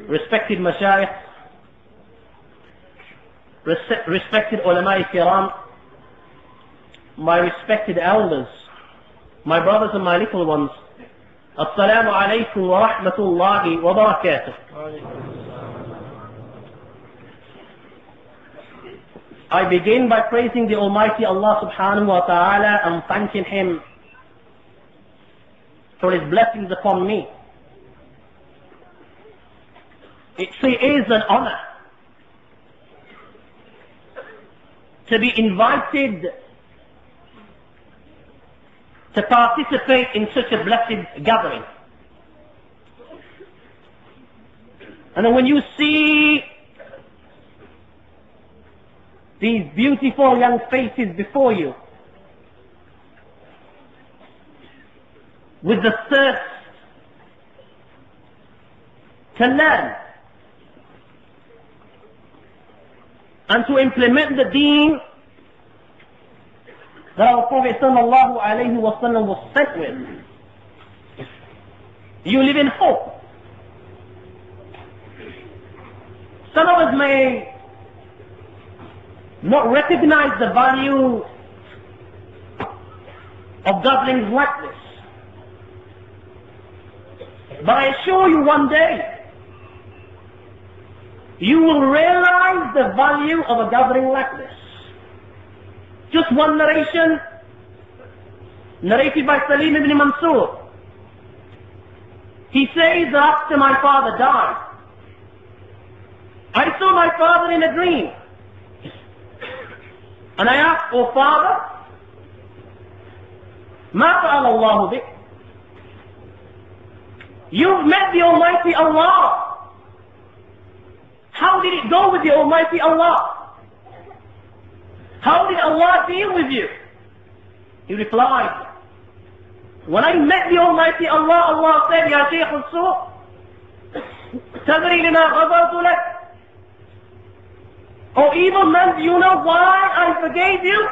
respected mashayikh, respected ulama kiram, my respected elders, my brothers and my little ones, Assalamu alaikum wa rahmatullahi wa barakatuh. I begin by praising the Almighty Allah subhanahu wa ta'ala and thanking Him for His blessings upon me. It is an honor to be invited to participate in such a blessed gathering. And then when you see these beautiful young faces before you, with the thirst to learn and to implement the deen that our Prophet sallallahu alayhi wa sallam was sent with, you live in hope. Some of us may not recognize the value of gatherings like this, but I assure you one day you will realize the value of a gathering like this. Just one narration narrated by Salim ibn Mansur. He says that after my father died, I saw my father in a dream. And I asked, "Oh Father, ma fa'ala Allahu bik?" You've met the Almighty Allah. How did it go with the Almighty Allah? How did Allah deal with you? He replied, when I met the Almighty Allah, Allah said, "Ya Shaykh al-Suq, tadri lima ghafartu lak?" Oh evil man, do you know why I forgave you?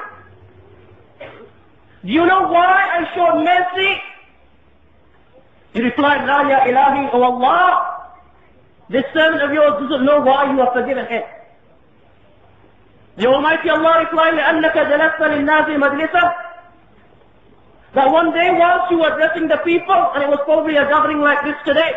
Do you know why I showed mercy? He replied, "La ya ilahi, O Allah, this servant of yours doesn't know why you have forgiven him." The Almighty Allah replied, لأنك جلست للناس مجلسا, that one day whilst you were addressing the people, and it was probably a gathering like this today,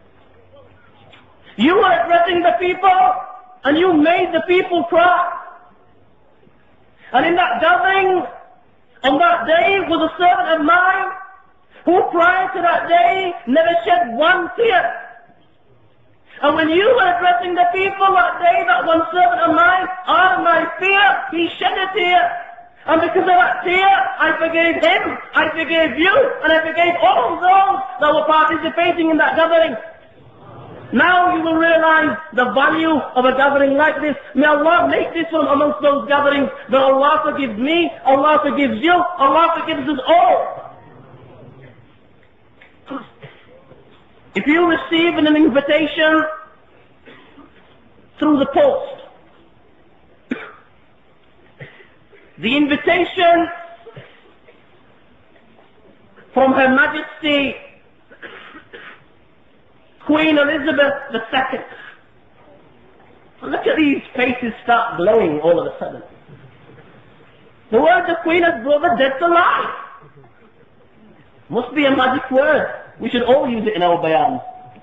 you were addressing the people and you made the people cry. And in that gathering, on that day, was a servant of mine who prior to that day never shed one tear. And when you were addressing the people that day, that one servant of mine, out of my fear, he shed a tear. And because of that tear, I forgave him, I forgave you, and I forgave all those that were participating in that gathering. Now you will realize the value of a gathering like this. May Allah make this one amongst those gatherings that Allah forgives me, Allah forgives you, Allah forgives us all. If you receive an invitation through the post, the invitation from Her Majesty Queen Elizabeth II. Look at these faces start glowing all of a sudden. The word the Queen has brought the dead to life. Must be a magic word. We should all use it in our bayan.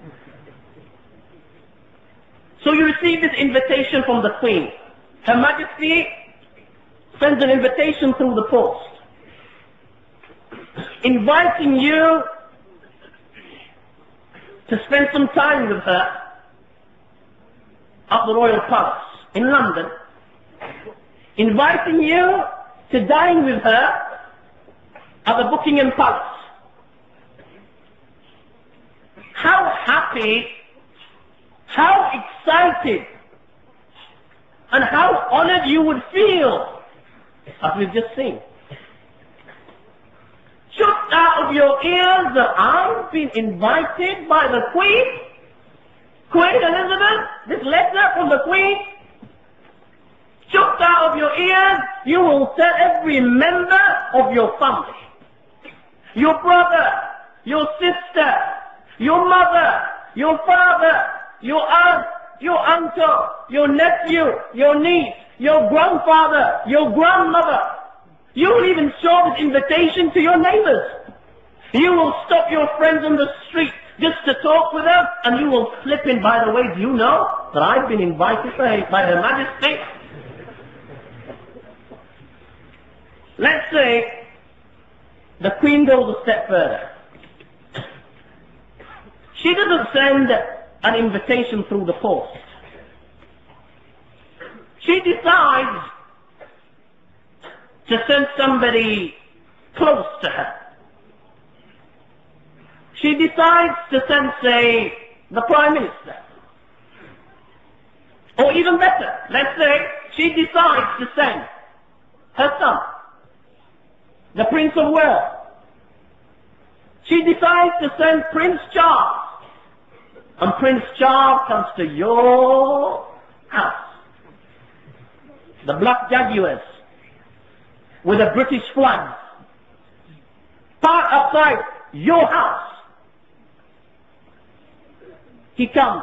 So you receive this invitation from the Queen. Her Majesty sends an invitation through the post, inviting you to spend some time with her at the Royal Palace in London, inviting you to dine with her at the Buckingham Palace. How happy, how excited, and how honored you would feel, as we've just seen. Just out of your ears that I've been invited by the Queen, Queen Elizabeth, this letter from the Queen. Just out of your ears, you will tell every member of your family, your brother, your sister, your mother, your father, your aunt, your uncle, your nephew, your niece, your grandfather, your grandmother. You will even show this invitation to your neighbors. You will stop your friends on the street just to talk with them, and you will slip in, by the way, do you know that I've been invited by Her Majesty? Let's say the Queen goes a step further. She doesn't send an invitation through the post. She decides to send somebody close to her. She decides to send, say, the Prime Minister. Or even better, let's say she decides to send her son, the Prince of Wales. She decides to send Prince Charles. And Prince Charles comes to your house. The Black Jaguars with a British flag parked outside your house. He comes.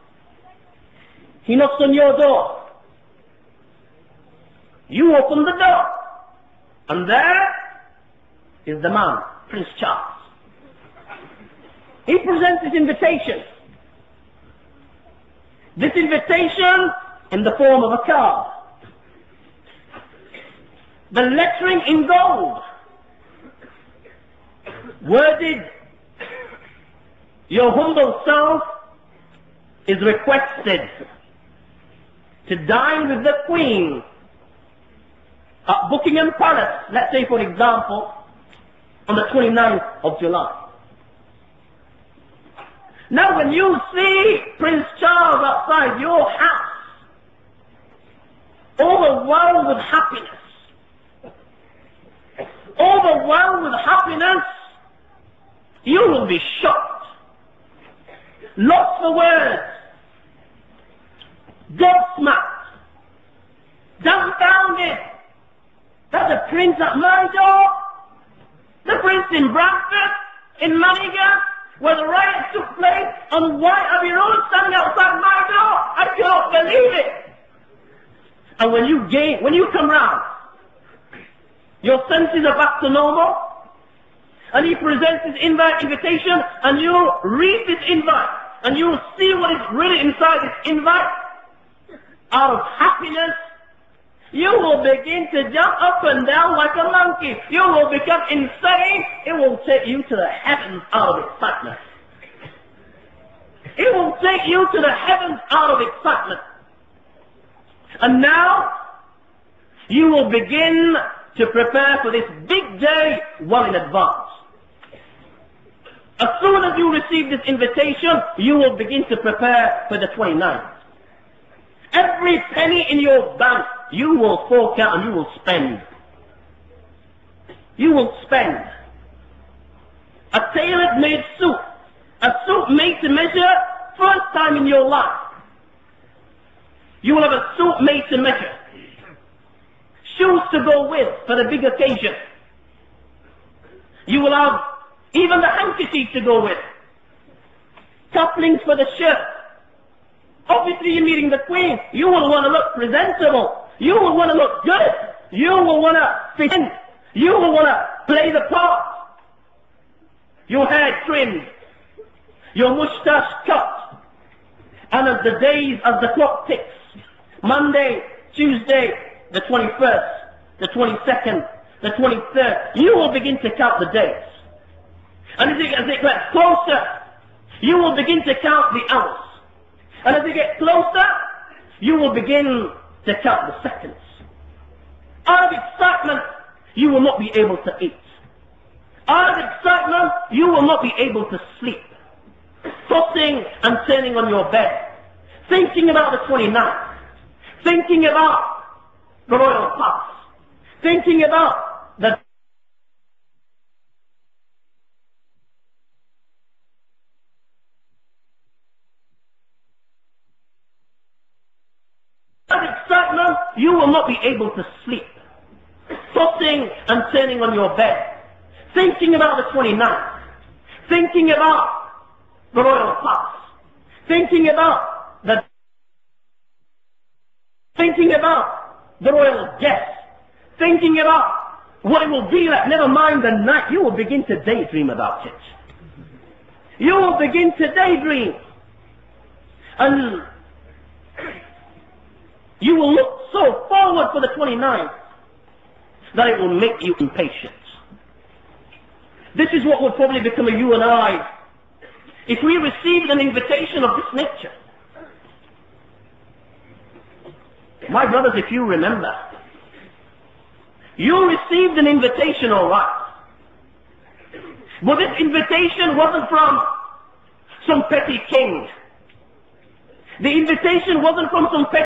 He knocks on your door. You open the door. And there is the man, Prince Charles. He presents his invitation. This invitation in the form of a card. The lettering in gold. Worded, your humble self is requested to dine with the Queen at Buckingham Palace, let's say for example, on the 29th of July. Now when you see Prince Charles outside your house, overwhelmed with happiness, you will be shocked, lost for words, gobsmacked, dumbfounded. That's a prince at my door? The prince in Bradford, in Manningham, where the riots took place, on White Abbey Road, standing outside my door. I cannot believe it. And when you come round, your senses are back to normal, and he presents his invitation, and you read this invite, and you see what is really inside this invite. Out of happiness, you will begin to jump up and down like a monkey. You will become insane. It will take you to the heavens out of excitement. It will take you to the heavens out of excitement. And now, you will begin to prepare for this big day well in advance. As soon as you receive this invitation, you will begin to prepare for the 29th. Every penny in your bank, you will fork out and you will spend. You will spend. A tailor-made suit. A suit made to measure, first time in your life. You will have a suit made to measure. Shoes to go with for the big occasion. You will have even the handkerchief to go with. Couplings for the shirt. Obviously you're meeting the Queen. You will want to look presentable. You will want to look good. You will want to fit in. You will want to play the part. Your hair trimmed. Your moustache cut. And as the clock ticks, Monday, Tuesday, the 21st, the 22nd, the 23rd, you will begin to count the days. And as it gets closer, you will begin to count the hours. And as you get closer, you will begin to count the seconds. Out of excitement, you will not be able to eat. Out of excitement, you will not be able to sleep. Tossing and turning on your bed, thinking about the 29th, thinking about the royal pass, thinking about the excitement, you will not be able to sleep. Tossing and turning on your bed, thinking about the 29th, thinking about the royal pass, thinking about the royal guests, thinking about what it will be like, never mind the night, you will begin to daydream about it. You will begin to daydream. And you will look so forward for the 29th that it will make you impatient. This is what would probably become of you and I if we received an invitation of this nature. My brothers, if you remember, you received an invitation, all right. But this invitation wasn't from some petty king. The invitation wasn't from some petty